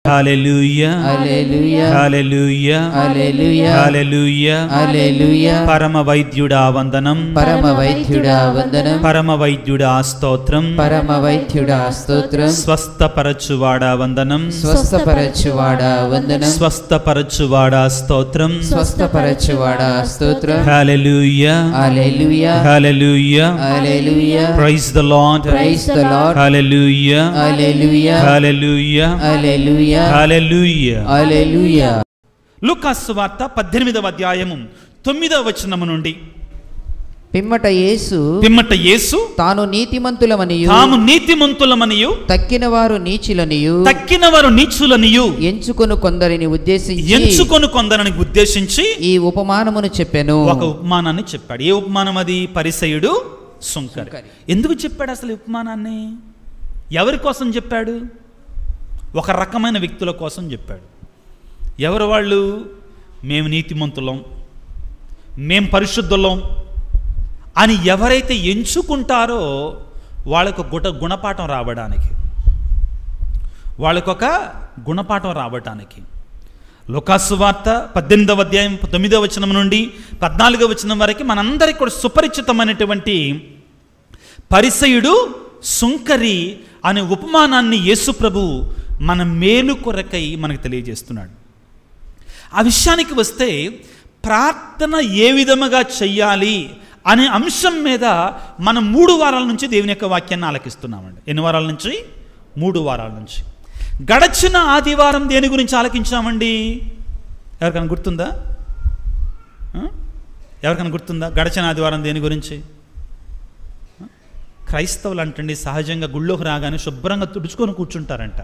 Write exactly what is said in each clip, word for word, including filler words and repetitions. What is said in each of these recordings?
హల్లెలూయా hallelujah hallelujah hallelujah hallelujah హల్లెలూయా పరమ వైద్యుడా వందనం పరమ వైద్యుడా వందనం పరమ వైద్యుడా స్తోత్రం పరమ వైద్యుడా స్తోత్రం స్వస్థపరచువాడా వందనం స్వస్థపరచువాడా వందనం స్వస్థపరచువాడా స్తోత్రం స్వస్థపరచువాడా స్తోత్రం hallelujah hallelujah hallelujah hallelujah praise the lord praise the lord hallelujah hallelujah hallelujah hallelujah hallelujah hallelujah లూకా సువార్త పద్దెనిమిదవ అధ్యాయము తొమ్మిదవ వచనము నుండి పిమ్మట యేసు పిమ్మట యేసు తాను నీతిమంతులమనియు తాము నీతిమంతులమనియు తక్కిన వారు నీచులనియు తక్కిన వారు నీచులనియు ఎంచుకొను కొందరిని ఉద్దేశించి ఎంచుకొని కొందరిని ఉద్దేశించి ఈ ఉపమానమును చెప్పెను. ఒక ఉపమానాన్ని చెప్పాడు. ఏ ఉపమానం అది? పరిసయుడు సుంకరి. ఎందుకు చెప్పాడు అసలు ఈ ఉపమానాన్ని? ఎవరి కోసం చెప్పాడు? ఒక రకమైన వ్యక్తుల కోసం చెప్పాడు. ఎవరు వాళ్ళు? మేము నీతిమంతులం, మేం పరిశుద్ధులం అని ఎవరైతే ఎంచుకుంటారో వాళ్ళకు గుట గుణపాఠం రావడానికి, వాళ్ళకొక గుణపాఠం రావడానికి. లూకా సువార్త పద్దెనిమిదవ అధ్యాయం తొమ్మిదవ వచనం నుండి పద్నాలుగవ వచనం వరకు మనందరికీ కూడా సుపరిచితమైనటువంటి పరిసయుడు సుంకరి అనే ఉపమానాన్ని యేసు ప్రభు మన మేలు కొరకై మనకు తెలియజేస్తున్నాడు. ఆ విషయానికి వస్తే ప్రార్థన ఏ విధముగా చెయ్యాలి అనే అంశం మీద మనం మూడు వారాల నుంచి దేవుని యొక్క వాక్యాన్ని ఆలకిస్తున్నామండి. ఎన్ని వారాల నుంచి? మూడు వారాల నుంచి. గడచిన ఆదివారం దేని గురించి ఆలకించామండి? ఎవరికైనా గుర్తుందా? ఎవరికైనా గుర్తుందా గడచిన ఆదివారం దేని గురించి? క్రైస్తవులు అంటండి సహజంగా గుళ్ళోకి రాగానే శుభ్రంగా తుడుచుకొని కూర్చుంటారంట.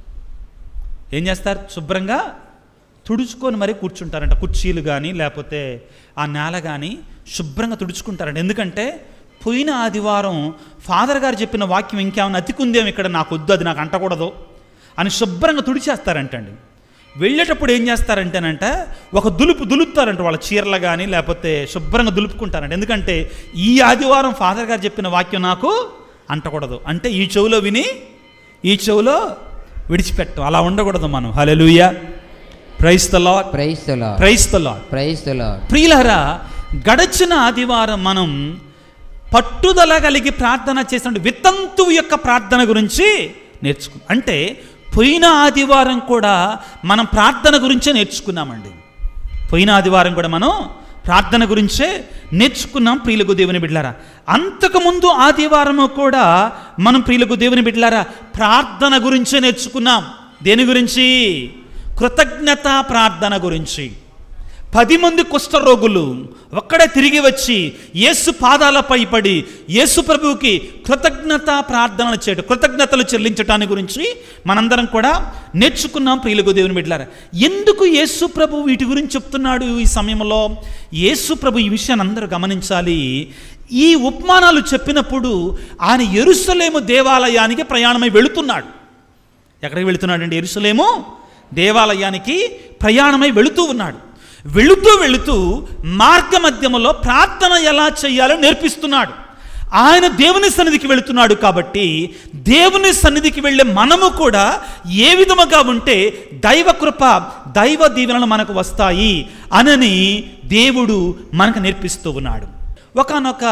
ఏం చేస్తారు? శుభ్రంగా తుడుచుకొని మరీ కూర్చుంటారంట. కుర్చీలు కానీ లేకపోతే ఆ నేల కానీ శుభ్రంగా తుడుచుకుంటారంట. ఎందుకంటే పోయిన ఆదివారం ఫాదర్ గారు చెప్పిన వాక్యం ఇంకేమైనా అతికుందేమో ఇక్కడ, నాకు వద్దు, అది నాకు అంటకూడదు అని శుభ్రంగా తుడిచేస్తారంటండి. వెళ్ళేటప్పుడు ఏం చేస్తారంటేనంట ఒక దులుపు దులుపుతారంట, వాళ్ళ చీరలు కానీ లేకపోతే శుభ్రంగా దులుపుకుంటారంట. ఎందుకంటే ఈ ఆదివారం ఫాదర్ గారు చెప్పిన వాక్యం నాకు అంటకూడదు అంటే ఈ చెవులో విని ఈ చెవులో విడిచిపెట్టం. అలా ఉండకూడదు మనం. Hallelujah, praise the lord, praise the lord, praise the lord, praise the lord. ప్రియులారా, గడచిన ఆదివారం మనం పట్టుదల కలిగి ప్రార్థన చేసిన వితంతువు యొక్క ప్రార్థన గురించి నేర్చుకున్నాం. అంటే పోయిన ఆదివారం కూడా మనం ప్రార్థన గురించే నేర్చుకున్నామండి. పోయిన ఆదివారం కూడా మనం ప్రార్థన గురించే నేర్చుకున్నాం ప్రియులకు దేవుని బిడ్డలారా. అంతకుముందు ఆదివారము కూడా మనం ప్రియులకు దేవుని బిడ్డలారా ప్రార్థన గురించే నేర్చుకున్నాం. దేని గురించి? కృతజ్ఞతా ప్రార్థన గురించి. పది మంది కుష్ఠరోగులు ఒక్కడే తిరిగి వచ్చి యేసు పాదాలపై పడి యేసు ప్రభువుకి కృతజ్ఞతా ప్రార్థనలు చేయడం, కృతజ్ఞతలు చెల్లించటాన్ని గురించి మనందరం కూడా నేర్చుకున్నాం ప్రియులకు దేవుని బిడ్డలారా. ఎందుకు యేసు ప్రభు వీటి గురించి చెప్తున్నాడు ఈ సమయంలో? యేసు ప్రభు ఈ విషయాన్ని అందరూ గమనించాలి. ఈ ఉపమానాలు చెప్పినప్పుడు ఆయన యెరూషలేము దేవాలయానికి ప్రయాణమై వెళుతున్నాడు. ఎక్కడికి వెళుతున్నాడు అండి? యెరూషలేము దేవాలయానికి ప్రయాణమై వెళుతూ ఉన్నాడు. వెళుతూ వెళుతూ మార్గ మధ్యములో ప్రార్థన ఎలా చేయాలో నేర్పిస్తున్నాడు. ఆయన దేవుని సన్నిధికి వెళుతున్నాడు కాబట్టి దేవుని సన్నిధికి వెళ్ళే మనము కూడా ఏ విధముగా ఉంటే దైవ కృప దైవ దీవెనలు మనకు వస్తాయి అనని దేవుడు మనకు నేర్పిస్తూ ఉన్నాడు. ఒకానొక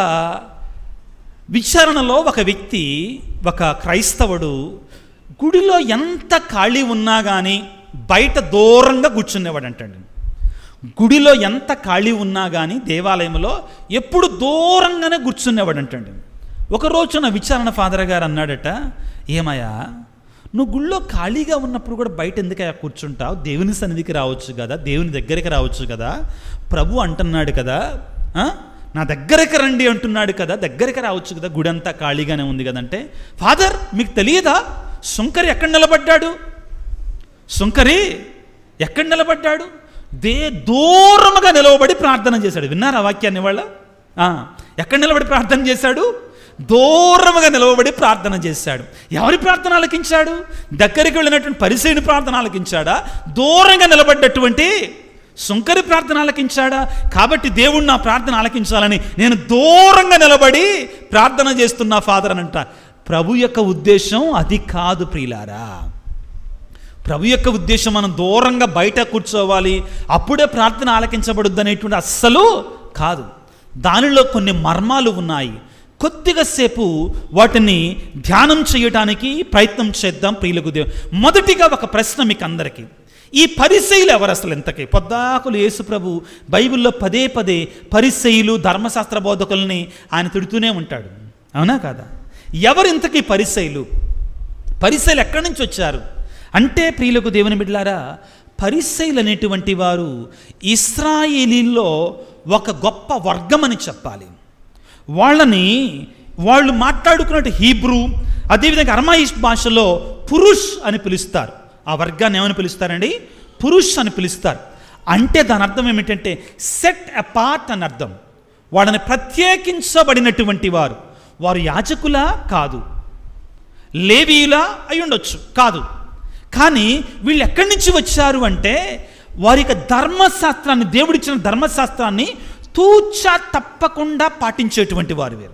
విచారణలో ఒక వ్యక్తి, ఒక క్రైస్తవుడు గుడిలో ఎంత ఖాళీ ఉన్నా కానీ బయట దూరంగా కూర్చునేవాడు అంటండి. గుడిలో ఎంత ఖాళీ ఉన్నా కానీ దేవాలయంలో ఎప్పుడు దూరంగానే కూర్చునేవాడు అంటండి. ఒక రోజున విచారణ ఫాదర్ గారు అన్నాడట, ఏమయ్యా నువ్వు గుళ్ళో ఖాళీగా ఉన్నప్పుడు కూడా బయట ఎందుకయ్యా కూర్చుంటావు? దేవుని సన్నిధికి రావచ్చు కదా, దేవుని దగ్గరికి రావచ్చు కదా, ప్రభు అంటున్నాడు కదా, నా దగ్గరికి రండి అంటున్నాడు కదా, దగ్గరికి రావచ్చు కదా, గుడి అంతా ఖాళీగానే ఉంది కదంటే, ఫాదర్ మీకు తెలియదా సుంకరి ఎక్కడ నిలబడ్డాడు? సుంకరి ఎక్కడ నిలబడ్డాడు? దే దూరముగా నిలవబడి ప్రార్థన చేశాడు. విన్నారా వాక్యాన్ని? వాళ్ళ ఎక్కడ నిలబడి ప్రార్థన చేశాడు? దూరముగా నిలవబడి ప్రార్థన చేశాడు. ఎవరి ప్రార్థన ఆలకించాడు? దగ్గరికి వెళ్ళినటువంటి పరిసయుని ప్రార్థన ఆలకించాడా? దూరంగా నిలబడ్డటువంటి సుంకరి ప్రార్థన ఆలకించాడా? కాబట్టి దేవుడు నా ప్రార్థన ఆలకించాలని నేను దూరంగా నిలబడి ప్రార్థన చేస్తున్నా ఫాదర్ అని అంట. ప్రభు యొక్క ఉద్దేశం అది కాదు ప్రియులారా. ప్రభు యొక్క ఉద్దేశం మనం దూరంగా బయట కూర్చోవాలి, అప్పుడే ప్రార్థన ఆలకించబడుద్ది అనేటువంటి అస్సలు కాదు. దానిలో కొన్ని మర్మాలు ఉన్నాయి. కొద్దిగా సేపు వాటిని ధ్యానం చేయడానికి ప్రయత్నం చేద్దాం ప్రియులకు. దేవు మొదటిగా ఒక ప్రశ్న మీకు అందరికీ, ఈ పరిసయ్యులు ఎవరు అసలు? ఇంతకీ పొద్దాకులు యేసు ప్రభు బైబిల్లో పదే పదే పరిసయ్యులు, ధర్మశాస్త్ర బోధకుల్ని ఆయన తిడుతూనే ఉంటాడు, అవునా కాదా? ఎవరు ఇంతకీ పరిసయ్యులు? పరిసయ్యులు ఎక్కడి నుంచి వచ్చారు అంటే ప్రియులకు దేవుని బిడ్డలారా, పరిసయ్యులు అనేటువంటి వారు ఇశ్రాయేలీల్లో ఒక గొప్ప వర్గం అని చెప్పాలి. వాళ్ళని వాళ్ళు మాట్లాడుకున్నట్టు హీబ్రూ, అదేవిధంగా అరమాయిష్ భాషలో పురుష్ అని పిలుస్తారు. ఆ వర్గాన్ని ఏమని పిలుస్తారండి? పురుష్ అని పిలుస్తారు. అంటే దాని అర్థం ఏమిటంటే సెట్ అపార్ట్ అని అర్థం. వాళ్ళని ప్రత్యేకించబడినటువంటి వారు. వారు యాజకులా? కాదు. లేవీయులా? అయి ఉండొచ్చు, కాదు. కానీ వీళ్ళు ఎక్కడి నుంచి వచ్చారు అంటే వారి యొక్క ధర్మశాస్త్రాన్ని, దేవుడిచ్చిన ధర్మశాస్త్రాన్ని తూచా తప్పకుండా పాటించేటువంటి వారు వీరు.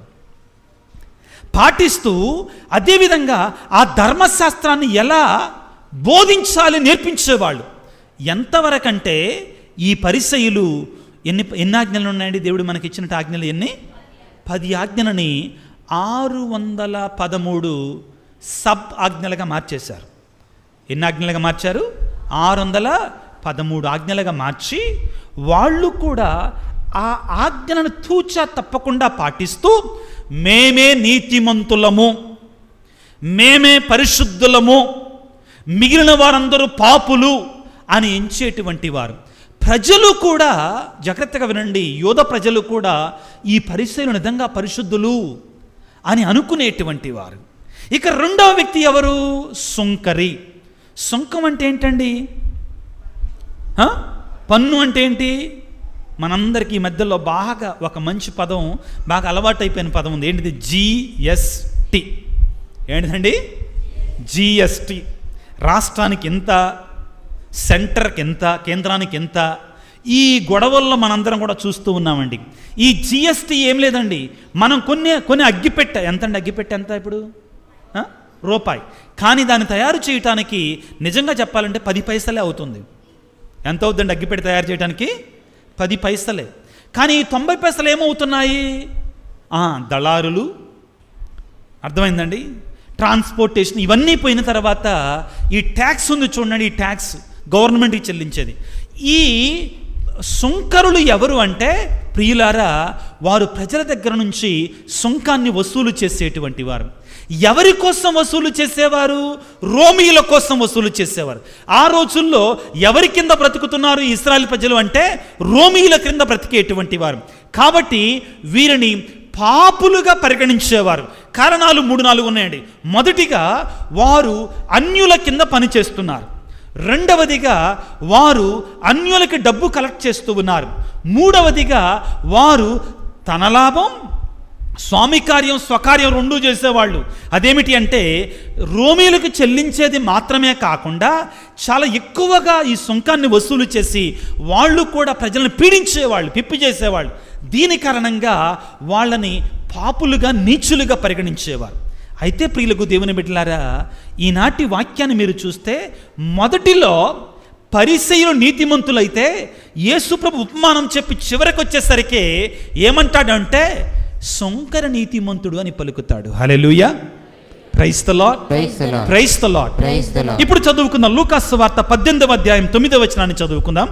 పాటిస్తూ అదేవిధంగా ఆ ధర్మశాస్త్రాన్ని ఎలా బోధించాలి నేర్పించేవాళ్ళు. ఎంతవరకంటే ఈ పరిసయ్యులు ఎన్ని ఎన్ని ఆజ్ఞలు ఉన్నాయండి? దేవుడు మనకి ఇచ్చిన ఆజ్ఞలు ఎన్ని? పది ఆజ్ఞలని ఆరు వందల పదమూడు సబ్ ఆజ్ఞలుగా మార్చేశారు. ఎన్ని ఆజ్ఞలుగా మార్చారు? ఆరు వందల పదమూడు ఆజ్ఞలుగా మార్చి వాళ్ళు కూడా ఆ ఆజ్ఞలను తూచా తప్పకుండా పాటిస్తూ మేమే నీతిమంతులము, మేమే పరిశుద్ధులము, మిగిలిన వారందరూ పాపులు అని ఎంచేటువంటి వారు. ప్రజలు కూడా జాగ్రత్తగా వినండి, యోధ ప్రజలు కూడా ఈ పరిసయ్యులు నిజంగా పరిశుద్ధులు అని అనుకునేటువంటి వారు. ఇక రెండవ వ్యక్తి ఎవరు? సుంకరి. సుంకం అంటే ఏంటండి? పన్ను అంటే ఏంటి? మనందరికీ ఈ మధ్యలో బాగా ఒక మంచి పదం, బాగా అలవాటైపోయిన పదం ఉంది. ఏంటిది? జిఎస్టి. ఏంటిదండి? జిఎస్టి. రాష్ట్రానికి ఎంత, సెంటర్కి ఎంత, కేంద్రానికి ఎంత, ఈ గొడవల్లో మనందరం కూడా చూస్తూ ఉన్నామండి. ఈ జిఎస్టి ఏం లేదండి, మనం కొన్ని కొన్ని అగ్గిపెట్టె ఎంతండి? అగ్గిపెట్టె ఎంత ఇప్పుడు? రూపాయి. కానీ దాన్ని తయారు చేయటానికి నిజంగా చెప్పాలంటే పది పైసలే అవుతుంది. ఎంత అవుతుందండి అగ్గిపెట్టె తయారు చేయడానికి? పది పైసలే. కానీ తొంభై పైసలు ఏమవుతున్నాయి? దళారులు, అర్థమైందండి, ట్రాన్స్పోర్టేషన్, ఇవన్నీ పోయిన తర్వాత ఈ ట్యాక్స్ ఉంది చూడండి, ఈ ట్యాక్స్ గవర్నమెంట్కి చెల్లించేది. ఈ సుంకరులు ఎవరు అంటే ప్రియులారా, వారు ప్రజల దగ్గర నుంచి సుంకాన్ని వసూలు చేసేటువంటి వారు. ఎవరి కోసం వసూలు చేసేవారు? రోమీయుల కోసం వసూలు చేసేవారు. ఆ రోజుల్లో ఎవరి కింద బ్రతుకుతున్నారు ఇశ్రాయేలు ప్రజలు అంటే రోమీయుల కింద బ్రతికేటువంటి వారు. కాబట్టి వీరిని పాపులుగా పరిగణించేవారు. కారణాలు మూడు నాలుగు ఉన్నాయండి. మొదటిగా వారు అన్యుల కింద పనిచేస్తున్నారు. రెండవదిగా వారు అన్యులకి డబ్బు కలెక్ట్ చేస్తూ ఉన్నారు. మూడవదిగా వారు తన లాభం, స్వామి కార్యం, స్వకార్యం రెండూ చేసేవాళ్ళు. అదేమిటి అంటే రోమీలకు చెల్లించేది మాత్రమే కాకుండా చాలా ఎక్కువగా ఈ సుంకాన్ని వసూలు చేసి వాళ్ళు కూడా ప్రజలను పీడించేవాళ్ళు, పిప్పి చేసేవాళ్ళు. దీని కారణంగా వాళ్ళని పాపులుగా, నీచులుగా పరిగణించేవారు. అయితే ప్రియులకు దేవుని బిడ్డలారా, ఈనాటి వాక్యాన్ని మీరు చూస్తే మొదటిలో పరిసయ్యులు నీతిమంతులైతే యేసుప్రభు ఉపమానం చెప్పి చివరికి వచ్చేసరికి ఏమంటాడంటే సుంకర నీతిమంతుడు అని పలుకుతాడు. Hallelujah, praise the lord, praise the lord. ఇప్పుడు చదువుకుందాం లూకా సువార్త పద్దెనిమిదవ అధ్యాయం తొమ్మిదవ వచనాన్ని చదువుకుందాం.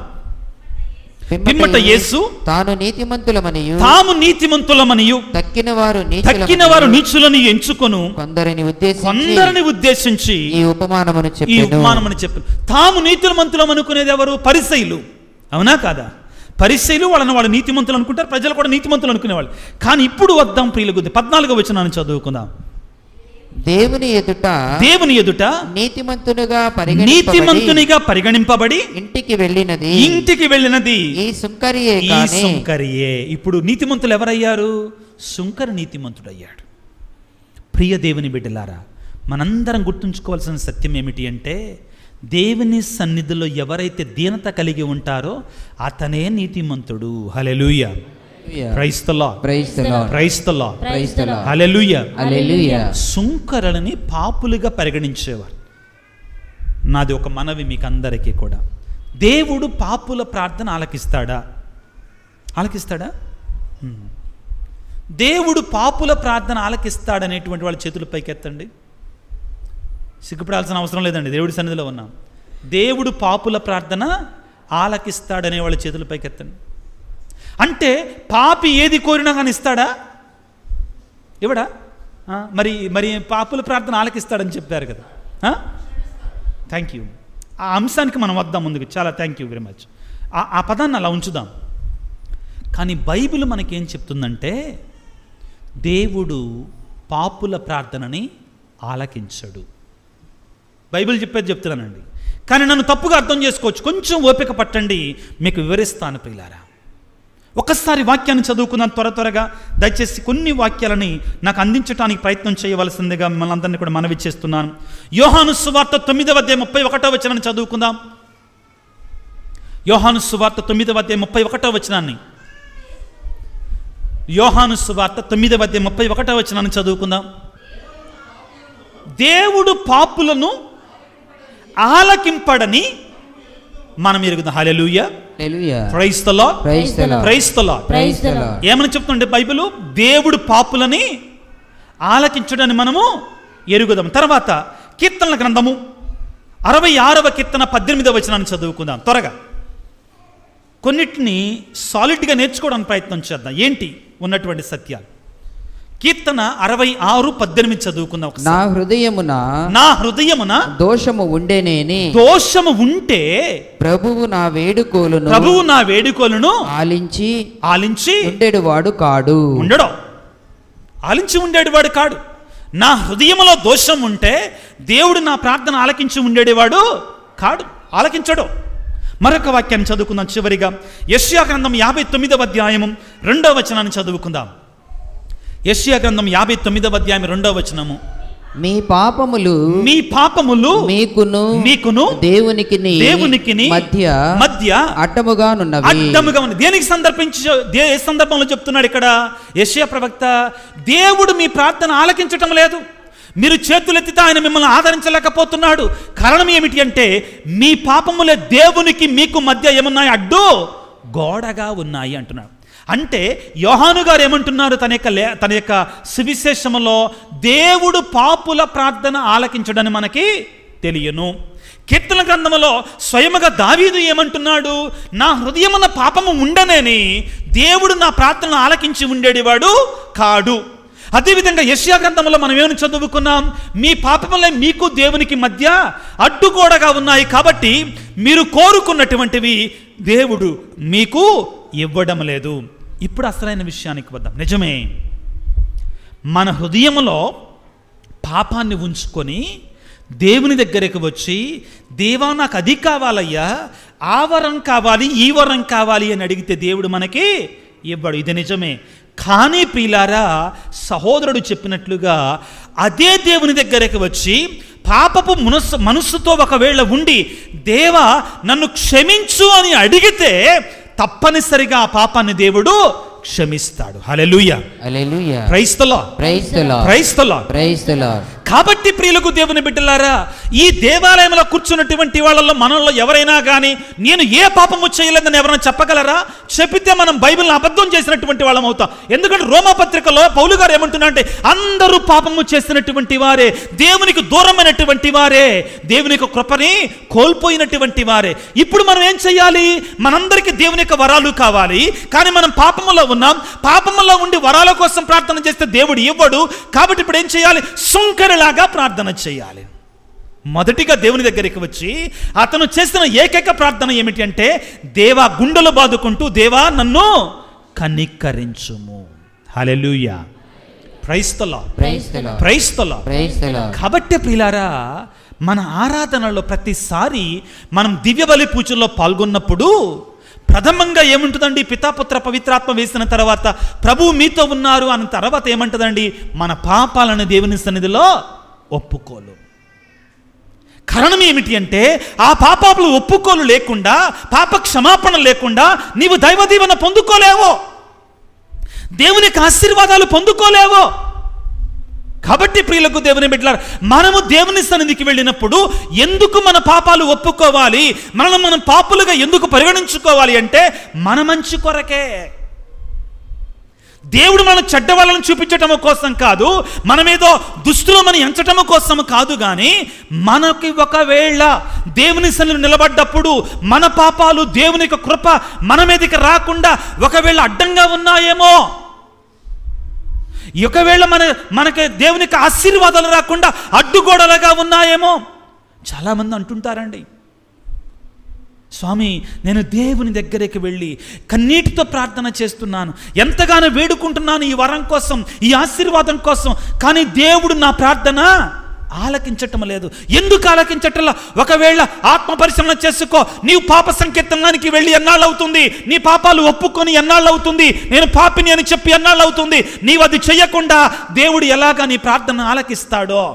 పిమ్మట యేసు తాను నీతిమంతులమనియు తాము నీతిమంతులమనియు తక్కిన వారు తక్కిన వారు నీచులని ఎంచుకొను కొందరిని ఉద్దేశించి కొందరిని ఉద్దేశించి ఈ ఉపమానమును ఈ చెప్పెను. ఉపమానమును చెప్పాను. తాము నీతిమంతులం అనుకునేది ఎవరు? పరిసయ్యులు, అవునా కాదా? పరిసయ్యులు వాళ్ళని వాళ్ళు నీతిమంతులు అనుకుంటారు, ప్రజలు కూడా నీతిమంతులు అనుకునేవాళ్ళు. కానీ ఇప్పుడు వద్దాం ప్రియులకు, పద్నాలుగో వచనాన్ని చదువుకుందాం. దేవుని ఎదుట దేవుని ఎదుట నీతిమంతునిగా నీతిమంతునిగా పరిగణింపబడి ఇంటికి వెళ్ళినది ఇంటికి వెళ్ళినది ఈ సుంకరియే ఈ గాని సుంకరియే. ఇప్పుడు నీతిమంతులు ఎవరయ్యారు? సుంకర నీతిమంతుడయ్యాడు. ప్రియ దేవుని బిడ్డలారా, మనందరం గుర్తుంచుకోవాల్సిన సత్యం ఏమిటి అంటే దేవుని సన్నిధిలో ఎవరైతే దీనత కలిగి ఉంటారో అతనే నీతిమంతుడు. Hallelujah, praise the lord, praise the lord, praise the lord, praise the lord, hallelujah, hallelujah. సుంకరులని పాపులుగా పరిగణించేవారు. నాది ఒక మనవి మీకు అందరికీ కూడా, దేవుడు పాపుల ప్రార్థన ఆలకిస్తాడా? ఆలకిస్తాడా? దేవుడు పాపుల ప్రార్థన ఆలకిస్తాడనేటువంటి వాళ్ళ చేతుల పైకి ఎత్తండి. సిగ్గుపడాల్సిన అవసరం లేదండి, దేవుడి సన్నిధిలో ఉన్నాం. దేవుడు పాపుల ప్రార్థన ఆలకిస్తాడనే వాళ్ళ చేతుల పైకి ఎత్తండి. అంటే పాపి ఏది కోరినా కానీ ఇస్తాడా? ఇవ్వడా? మరి మరి పాపుల ప్రార్థన ఆలకిస్తాడని చెప్పారు కదా. Thank you. ఆ అంశానికి మనం వద్దాం ముందుకు. చాలా థ్యాంక్ యూ వెరీ మచ్. ఆ పదాన్ని అలా ఉంచుదాం. కానీ బైబిల్ మనకేం చెప్తుందంటే, దేవుడు పాపుల ప్రార్థనని ఆలకించడు. బైబిల్ చెప్పేది చెప్తున్నానండి. కానీ నన్ను తప్పుగా అర్థం చేసుకోవచ్చు. కొంచెం ఓపిక పట్టండి, మీకు వివరిస్తాను ప్రియులారా. ఒక్కసారి వాక్యాన్ని చదువుకుందాం త్వర త్వరగా. దయచేసి కొన్ని వాక్యాలని నాకు అందించడానికి ప్రయత్నం చేయవలసిందిగా మిమ్మల్ని అందరినీ కూడా మనవి చేస్తున్నాను. యోహాను సువార్త తొమ్మిదవ అధ్యాయం ముప్పై ఒకటో వచనాన్ని చదువుకుందాం. యోహాను సువార్త తొమ్మిదవ అధ్యాయం ముప్పై ఒకటో వచనాన్ని యోహాను సువార్త తొమ్మిదవ అధ్యాయం ముప్పై ఒకటో వచనాన్ని చదువుకుందాం. దేవుడు పాపులను ఆలకింపడని మనం ఎరుగుదాం. Hallelujah, praise the lord, praise the lord. ఏమని చెప్తుండే బైబిల్? దేవుడు పాపులని ఆలకించడని మనము ఎరుగుదాం. తర్వాత కీర్తనల గ్రంథము అరవై ఆరవ కీర్తన పద్దెనిమిదవ వచనాన్ని చదువుకుందాం త్వరగా. కొన్నిటిని సాలిడ్గా నేర్చుకోవడానికి ప్రయత్నం చేద్దాం. ఏంటి ఉన్నటువంటి సత్యాలు? కీర్తన అరవై ఆరు పద్దెనిమిది చదువుకుందాం. నా హృదయమున నా హృదయమున దోషము ఉండేనేని దోషము ఉంటే ప్రభువు నా వేడుకోలును ప్రభువు నా వేడుకోలును ఆలించి ఆలించి ఉండేడువాడు కాడు. ఉండడు ఆలించి ఉండేటివాడు కాడు. నా హృదయములో దోషం ఉంటే దేవుడు నా ప్రార్థన ఆలకించి ఉండేవాడు కాడు, ఆలకించడు. మరొక వాక్యాన్ని చదువుకుందాం చివరిగా. యెషయా గ్రంథం యాభై తొమ్మిదవ అధ్యాయము రెండవ వచనాన్ని చదువుకుందాం. యెషయా గ్రంథం యాభై తొమ్మిదవ అధ్యాయం రెండవ వచనము. మీ పాపములు మీ పాపములు మీకును మీకును దేవునికి దేవునికి మధ్య మధ్య అడ్డముగానున్నవి. అడ్డముగా ఉన్నది. దేనికి సందర్భించి ఏ సందర్భంలో చెప్తున్నాడు ఇక్కడ యెషయా ప్రవక్త? దేవుడు మీ ప్రార్థన ఆలకించటం లేదు. మీరు చేతులెత్తితే ఆయన మిమ్మల్ని ఆదరించలేకపోతున్నాడు. కారణం ఏమిటి అంటే, మీ పాపములే దేవునికి మీకు మధ్య ఏమున్నాయి? అడ్డు గోడగా ఉన్నాయి అంటున్నాడు. అంటే యోహాను గారు ఏమంటున్నారు తన యొక్క లే తన యొక్క సువిశేషములో? దేవుడు పాపుల ప్రార్థన ఆలకించడని మనకి తెలియను. కీర్తన గ్రంథములో స్వయముగా దావీదు ఏమంటున్నాడు? నా హృదయమున పాపము ఉండనేని దేవుడు నా ప్రార్థనను ఆలకించి ఉండేవాడు కాడు. అదేవిధంగా యెషయా గ్రంథంలో మనం ఏమని చదువుకున్నాం? మీ పాపములే మీకు దేవునికి మధ్య అడ్డుగోడగా ఉన్నాయి, కాబట్టి మీరు కోరుకున్నటువంటివి దేవుడు మీకు ఇవ్వడం లేదు. ఇప్పుడు అసలైన విషయానికి వద్దాం. నిజమే, మన హృదయంలో పాపాన్ని ఉంచుకొని దేవుని దగ్గరికి వచ్చి, దేవా నాకు అది కావాలయ్యా, ఆ వరం కావాలి, ఈ వరం కావాలి అని అడిగితే దేవుడు మనకి ఇవ్వడు. ఇది నిజమే. కానీ ప్రియులారా, సహోదరుడు చెప్పినట్లుగా అదే దేవుని దగ్గరికి వచ్చి పాపపు మనస్సు మనస్సుతో ఒకవేళ ఉండి, దేవా నన్ను క్షమించు అని అడిగితే తప్పనిసరిగా ఆ పాపాన్ని దేవుడు క్షమిస్తాడు. Hallelujah, hallelujah, praise the lord, praise the lord, praise the lord, praise the lord. కాబట్టి ప్రియులకు దేవుని బిడ్డలారా, ఈ దేవాలయంలో కూర్చున్నటువంటి వాళ్ళలో మనలో ఎవరైనా కానీ నేను ఏ పాపము చేయలేదని ఎవరైనా చెప్పగలరా? చెప్పితే మనం బైబిల్ని అబద్ధం చేసినటువంటి వాళ్ళం అవుతాం. ఎందుకంటే రోమాపత్రికలో పౌలు గారు ఏమంటున్నా అంటే, అందరూ పాపము చేసినటువంటి వారే, దేవునికి దూరమైనటువంటి వారే, దేవునికి కృపని కోల్పోయినటువంటి వారే. ఇప్పుడు మనం ఏం చెయ్యాలి? మనందరికీ దేవుని యొక్క వరాలు కావాలి, కానీ మనం పాపములో ఉన్నాం. పాపములో ఉండి వరాల కోసం ప్రార్థన చేస్తే దేవుడు ఇవ్వడు. కాబట్టి ఇప్పుడు ఏం చేయాలి? సుంకరలాగా ప్రార్థన చేయాలి. మొదటిగా దేవుని దగ్గరికి వచ్చి అతను చేసిన ఏకైక ప్రార్థన ఏమిటి అంటే, దేవా గుండెలు బాదుకుంటూ, దేవా నన్ను కనికరించుము. Hallelujah, praise the lord, praise the lord, praise the lord, praise the lord. కాబట్టి ప్రియులారా, మన ఆరాధనలో ప్రతిసారి మనం దివ్య బలి పూజల్లో పాల్గొన్నప్పుడు ప్రథమంగా ఏముంటుందండి? పితాపుత్ర పవిత్రాత్మ వేసిన తర్వాత ప్రభువు మీతో ఉన్నారు అన్న తర్వాత ఏమంటుందండి? మన పాపాలను దేవుని సన్నిధిలో ఒప్పుకోలు. కారణం ఏమిటి అంటే, ఆ పాపాలు ఒప్పుకోలు లేకుండా, పాప క్షమాపణ లేకుండా నీవు దైవ దీవెన పొందుకోలేవో, దేవునికి ఆశీర్వాదాలు పొందుకోలేవో. కాబట్టి ప్రియులకు దేవుని బిడ్డలారా, మనము దేవుని సన్నిధికి వెళ్ళినప్పుడు ఎందుకు మన పాపాలు ఒప్పుకోవాలి, మనం మనం పాపులుగా ఎందుకు పరిగణించుకోవాలి అంటే మన మంచి కొరకే. దేవుడు మన చెడ్డ వాళ్ళని చూపించటము కోసం కాదు, మనమేదో దుష్టులమని ఎంచటము కోసం కాదు, కానీ మనకి ఒకవేళ దేవుని సన్నిధిలో నిలబడ్డప్పుడు మన పాపాలు దేవుని యొక్క కృప మన మీదకి రాకుండా ఒకవేళ అడ్డంగా ఉన్నాయేమో, ఒకవేళ మన మనకి దేవునికి ఆశీర్వాదాలు రాకుండా అడ్డుగోడలుగా ఉన్నాయేమో. చాలామంది అంటుంటారండి, స్వామి నేను దేవుని దగ్గరికి వెళ్ళి కన్నీటితో ప్రార్థన చేస్తున్నాను, ఎంతగానో వేడుకుంటున్నాను ఈ వరం కోసం, ఈ ఆశీర్వాదం కోసం, కానీ దేవుడు నా ప్రార్థన ఆలకించటం లేదు. ఎందుకు ఆలకించటంలా? ఒకవేళ ఆత్మ పరిశీలన చేసుకో. నీవు పాప సంకీర్తనానికి వెళ్ళి ఎన్నాళ్ళు అవుతుంది? నీ పాపాలు ఒప్పుకొని ఎన్నాళ్ళు అవుతుంది? నేను పాపిని అని చెప్పి ఎన్నాళ్ళు అవుతుంది? నీవు అది చెయ్యకుండా దేవుడు ఎలాగా నీ ప్రార్థన ఆలకిస్తాడో?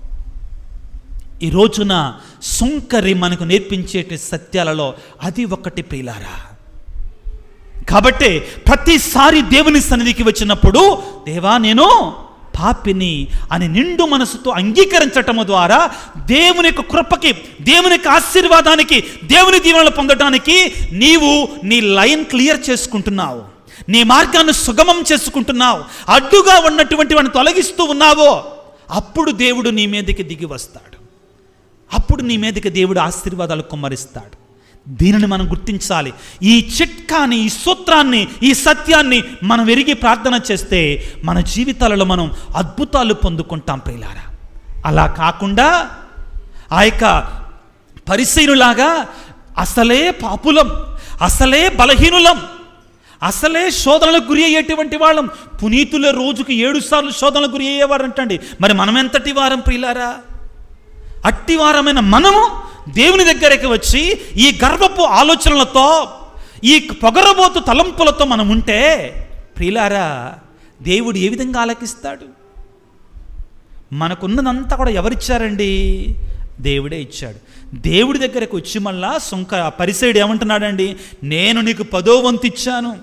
ఈ రోజున సుంకరి మనకు నేర్పించేటి సత్యాలలో అది ఒకటి ప్రియులారా. కాబట్టి ప్రతిసారి దేవుని సన్నిధికి వచ్చినప్పుడు దేవా నేను పాపిని అని నిండు మనసుతో అంగీకరించటము ద్వారా దేవుని యొక్క కృపకి, దేవుని యొక్క ఆశీర్వాదానికి, దేవుని దీవెనలు పొందడానికి నీవు నీ లైన్ క్లియర్ చేసుకుంటున్నావు, నీ మార్గాన్ని సుగమం చేసుకుంటున్నావు, అడ్డుగా ఉన్నటువంటి వాడిని తొలగిస్తూ ఉన్నావో అప్పుడు దేవుడు నీ మీదకి దిగి వస్తాడు, అప్పుడు నీ మీదకి దేవుడు ఆశీర్వాదాలు కుమ్మరిస్తాడు. దీనిని మనం గుర్తించాలి. ఈ చిట్కాని, ఈ సూత్రాన్ని, ఈ సత్యాన్ని మనం ఎరిగి ప్రార్థన చేస్తే మన జీవితాలలో మనం అద్భుతాలు పొందుకుంటాం ప్రియులారా. అలా కాకుండా ఆ యొక్క పరిసయ్యులాగా అసలే పాపులం, అసలే బలహీనులం, అసలే శోధనలకు గురి అయ్యేటువంటి వాళ్ళం, పునీతులే రోజుకు ఏడు సార్లు శోధనలకు గురి అయ్యేవారు అంటండి. మరి మనం ఎంతటి వారం ప్రియులారా? అట్టివారమైన మనము దేవుని దగ్గరికి వచ్చి ఈ గర్వపు ఆలోచనలతో, ఈ పొగరబోతు తలంపులతో మనం ఉంటే ప్రియులారా దేవుడు ఏ విధంగా ఆలకిస్తాడు? మనకున్నదంతా కూడా ఎవరిచ్చారండి? దేవుడే ఇచ్చాడు. దేవుడి దగ్గరకు వచ్చి మళ్ళా సుంక పరిసయ్యుడు ఏమంటున్నాడండి? నేను నీకు పదో వంతు ఇచ్చాను.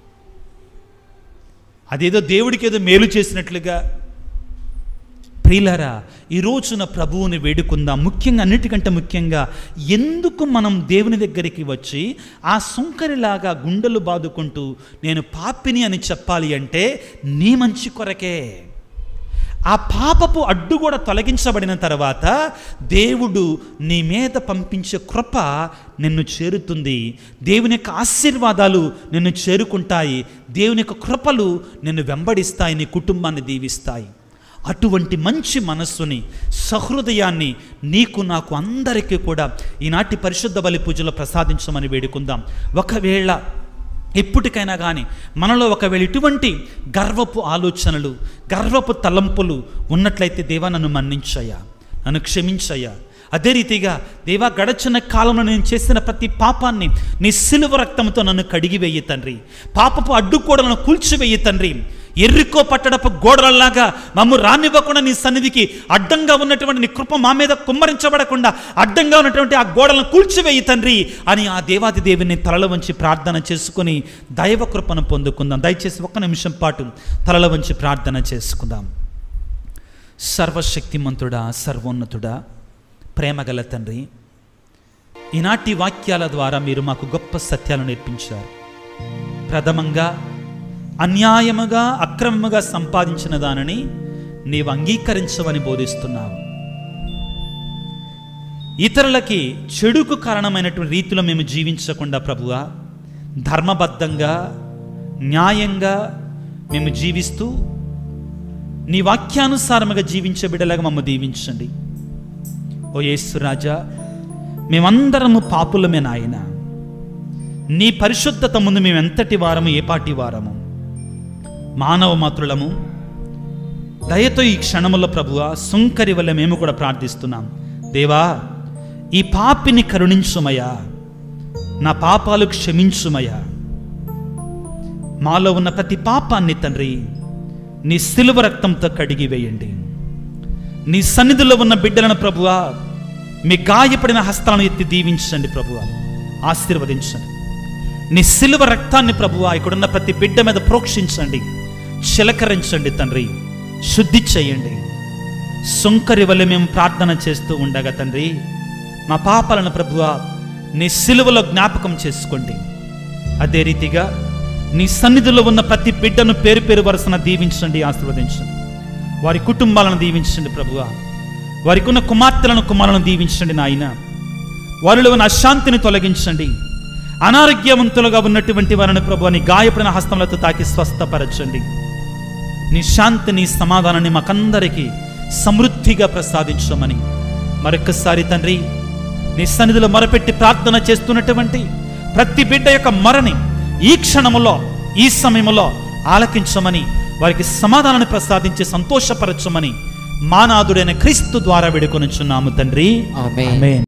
అదేదో దేవుడికి ఏదో మేలు చేసినట్లుగా. ప్రియులారా ఈ రోజున ప్రభువుని వేడుకుందాం. ముఖ్యంగా, అన్నిటికంటే ముఖ్యంగా ఎందుకు మనం దేవుని దగ్గరికి వచ్చి ఆ సుంకరిలాగా గుండెలు బాదుకుంటూ నేను పాపిని అని చెప్పాలి అంటే నీ మంచి కొరకే. ఆ పాపపు అడ్డు కూడా తొలగించబడిన తర్వాత దేవుడు నీ మీద పంపించే కృప నిన్ను చేరుతుంది, దేవుని యొక్క ఆశీర్వాదాలు నిన్ను చేరుకుంటాయి, దేవుని యొక్క కృపలు నిన్ను వెంబడిస్తాయి, నీ కుటుంబాన్ని దీవిస్తాయి. అటువంటి మంచి మనస్సుని, సహృదయాన్ని నీకు నాకు అందరికీ కూడా ఈనాటి పరిశుద్ధ బలి పూజలో ప్రసాదించమని వేడుకుందాం. ఒకవేళ ఎప్పటికైనా కానీ మనలో ఒకవేళ ఇటువంటి గర్వపు ఆలోచనలు, గర్వపు తలంపులు ఉన్నట్లయితే దేవా నన్ను మన్నించయ్యా, నన్ను క్షమించయ్యా. అదే రీతిగా దేవా గడచిన కాలంలో నేను చేసిన ప్రతి పాపాన్ని నీ సిలువ రక్తంతో నన్ను కడిగివేయి తండ్రి, పాపపు అడ్డుకోడలను కూల్చివేయి తండ్రి. ఎర్రికో పట్టడపు గోడలలాగా మమ్ము రానివ్వకుండా నీ సన్నిధికి అడ్డంగా ఉన్నటువంటి నీ కృప మా మీద కుమ్మరించబడకుండా అడ్డంగా ఉన్నటువంటి ఆ గోడలను కూల్చివేయి తండ్రి అని ఆ దేవాది దేవుని తలలో వంచి ప్రార్థన చేసుకుని దైవ కృపను పొందుకుందాం. దయచేసి ఒక్క నిమిషం పాటు తలలో వంచి ప్రార్థన చేసుకుందాం. సర్వశక్తిమంతుడా, సర్వోన్నతుడా, ప్రేమగల తండ్రి, ఈనాటి వాక్యాల ద్వారా మీరు మాకు గొప్ప సత్యాలు నేర్పించారు. ప్రథమంగా అన్యాయముగా, అక్రమముగా సంపాదించిన దానిని నీవు అంగీకరించవని బోధిస్తున్నావు. ఇతరులకి చెడుకు కారణమైనటువంటి రీతిలో మేము జీవించకుండా ప్రభువా, ధర్మబద్ధంగా, న్యాయంగా మేము జీవిస్తూ నీ వాక్యానుసారముగా జీవించే బిడ్డలాగా మమ్మల్ని దీవించండి. ఓ యేసు రాజా, మేమందరము పాపులమే నాయన. నీ పరిశుద్ధత ముందు మేము ఎంతటి వారము, ఏ పాటి వారము, మానవ మాతృలము. దయతో ఈ క్షణములో ప్రభువా సుంకరి వల్ల మేము కూడా ప్రార్థిస్తున్నాం. దేవా ఈ పాపిని కరుణించుమయ్యా, నా పాపాలు క్షమించుమయ్యా. మాలో ఉన్న ప్రతి పాపాన్ని తండ్రి నీ సిలువ రక్తంతో కడిగి వేయండి. నీ సన్నిధిలో ఉన్న బిడ్డలను ప్రభువా మీ గాయపడిన హస్తాలను ఎత్తి దీవించండి ప్రభువా, ఆశీర్వదించండి. నీ సిలువ రక్తాన్ని ప్రభువా ఇక్కడున్న ప్రతి బిడ్డ మీద ప్రోక్షించండి, చిలకరించండి తండ్రి, శుద్ధి చేయండి. సుంకరి వల్ల మేము ప్రార్థన చేస్తూ ఉండగా తండ్రి, మా పాపాలను ప్రభువా నీ సిలువలో జ్ఞాపకం చేసుకోండి. అదే రీతిగా నీ సన్నిధిలో ఉన్న ప్రతి బిడ్డను పేరు పేరు వరుసన దీవించండి, ఆశీర్వదించండి. వారి కుటుంబాలను దీవించండి ప్రభువా. వారికి ఉన్న కుమార్తెలను కుమారులను దీవించండి నాయన. వారిలో ఉన్న అశాంతిని తొలగించండి. అనారోగ్యవంతులుగా ఉన్నటువంటి వారిని ప్రభువా నీ గాయపడిన హస్తములతో తాకి స్వస్థపరచండి. నీ శాంతి, నీ సమాధానాన్ని మాకందరికీ సమృద్ధిగా ప్రసాదించమని మరొకసారి తండ్రి నీ సన్నిధిలో మొరపెట్టి ప్రార్థన చేస్తున్నటువంటి ప్రతి బిడ్డ యొక్క మొరని ఈ క్షణములో, ఈ సమయంలో ఆలకించమని, వారికి సమాధానాన్ని ప్రసాదించి సంతోషపరచమని మానాదుడైన క్రీస్తు ద్వారా వేడుకొనుచున్నాము తండ్రి. ఆమేన్. ఆమేన్.